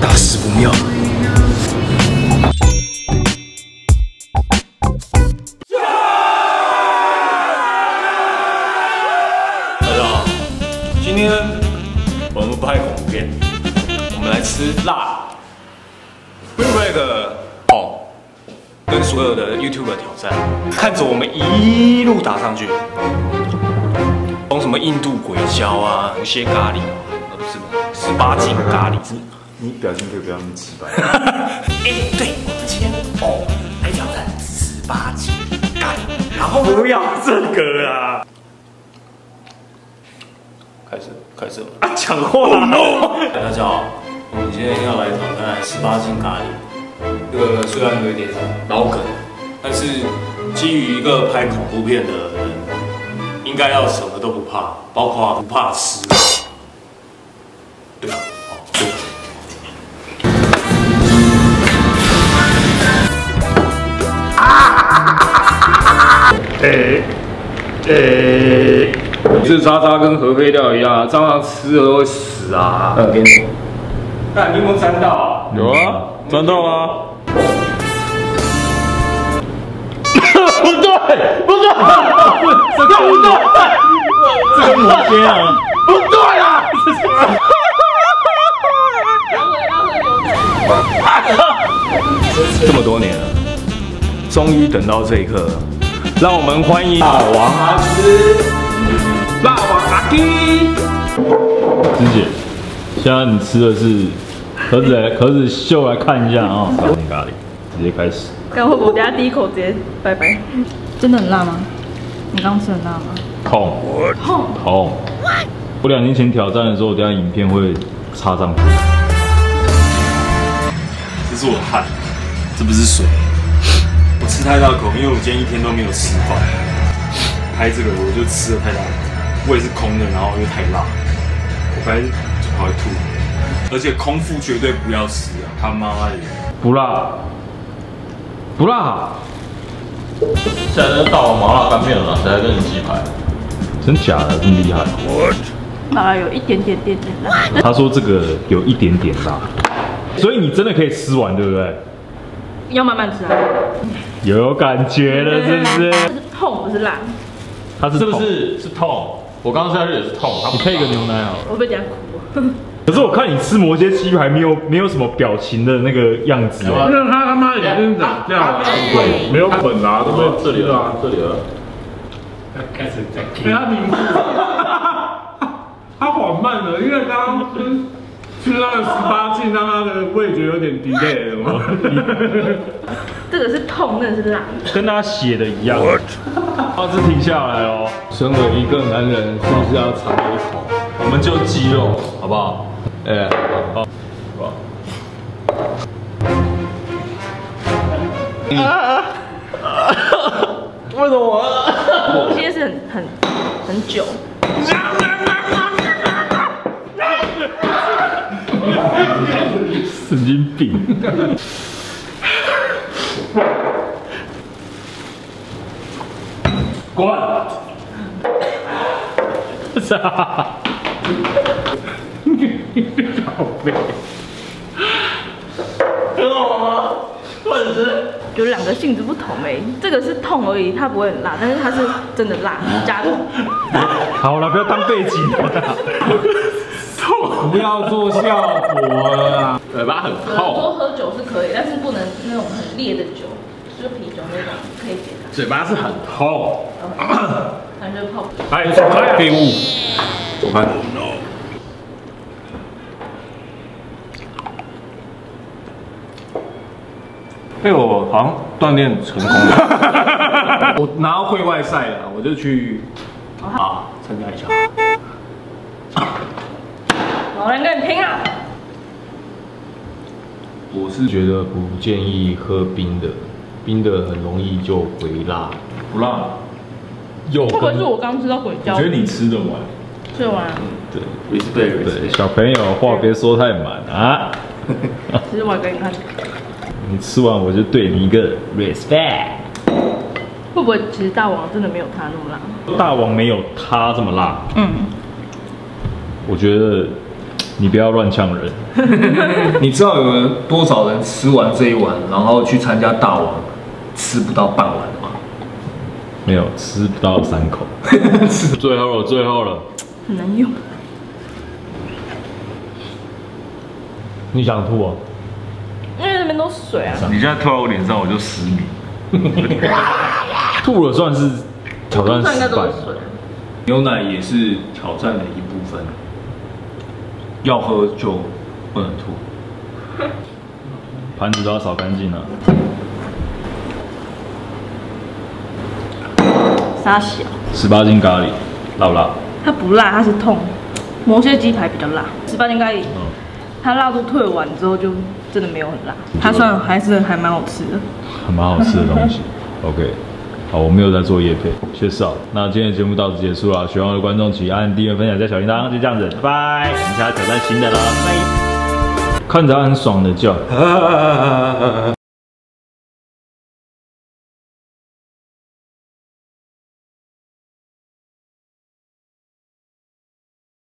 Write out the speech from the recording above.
大事不妙。大家好，今天我们不拍恐怖片，我们来吃辣。Greg 跟所有的 YouTuber 挑战，看着我们一路打上去，从什么印度鬼椒啊，一些咖喱不是18禁咖喱。 你表情可以不要那么直白。 对，我们今天来挑战18禁咖喱，然后不要这个啊！开始啊，讲话了。大家好，我们今天要来挑战18禁咖喱。这个虽然有一点老梗，但是基于一个拍恐怖片的人，应该要什么都不怕，包括不怕吃，对吧？对。是渣渣跟核废料一样，蟑螂吃了都会死啊！跟你说，那你有没有沾到啊？ 有啊，沾到啊。 不对，这个不对，这个抹边啊，不对啊！这么多年了，终于等到这一刻了，让我们欢迎霸王阿芝。霸王阿基， 芝姐，现在你吃的是壳子秀来看一下啊，18禁咖喱，直接开始。 刚会不会我等下第一口直接拜拜？真的很辣吗？你刚吃很辣吗？ 痛。我2年前挑战的时候，我等下影片会插上去。 这是我的汗，这不是水。我吃太大口，因为我今天一天都没有吃饭。拍这个我就吃了太大口，胃是空的，然后又太辣，我本来就跑来吐。而且空腹绝对不要吃啊！他妈的！ 不辣。 现在是大王麻辣干面了，谁还跟你鸡排？ 真假的，这么厉害？ 麻辣有一点点辣。 他说这个有一点点辣，所以你真的可以吃完，对不对？ 要慢慢吃啊。 有感觉了，是不是？ 是痛不是辣。 它是是不是痛？我刚刚下去也是痛。 你配一个牛奶啊。 我被等下哭。 可是我看你吃魔蝎鸡排没有什么表情的那个样子哦。 因为他妈眼睛长这样，对，没有粉啊，都没有这里了，这里了。 开始在给他名字，他缓慢了，因为刚刚吃那个18禁，让他的味觉有点 delay 了嘛。 这个是痛，那个是辣。 跟他写的一样。花枝停下来哦。 身为一个男人，是不是要尝一口？ 我们就鸡肉，好不好？好。 为什么？ 某些是很久。 神经病。 滚！好悲。 很好吗？或者是有2个性质不同这个是痛而已，它不会很辣，但是它是真的辣，加痛。 好了，不要当背景。 痛，不要做效果了啦。 嘴巴很痛。 多喝酒是可以，但是不能那种很烈的酒，就是啤酒那种可以解它。 嘴巴是很痛。 反正泡。 哎，走开！废物。 走开。 被我好像锻炼成功了。我拿到会外赛了，我就去参加一下。 老人跟你拼啊！ 我是觉得不建议喝冰的，冰的很容易就回辣。 不辣。 有。 会不会是我刚吃到鬼椒？ 我觉得你吃得完。 吃完。 对 ，respect。对，小朋友话别说太满啊。 吃完给你看。 你吃完我就对你一个 respect。 会不会其实大王真的没有他那么辣？ 大王没有他这么辣。 嗯。 我觉得你不要乱呛人。 你知道有多少人吃完这一碗，然后去参加大王，吃不到半碗的吗？ 没有，吃不到3口。最后了，最后了。 很难用。 你想吐啊？ 因为那边都是水啊。 你现在吐到我脸上，我就失明。 吐了算是挑战失败。 牛奶也是挑战的一部分，要喝就不能吐。 盘子都要扫干净了。 沙小 18斤咖喱，辣不辣？ 它不辣，它是痛。某些鸡排比较辣，18斤咖喱，它辣度退完之后就真的没有很辣。它算还蛮好吃的， 还蛮好吃的东西。OK， 好，我没有在做业配，确实好。那今天的节目到此结束了，喜欢我的观众请按订阅、分享加小铃铛，就这样子，拜拜。我们下次挑战新的了，拜。看着很爽的叫。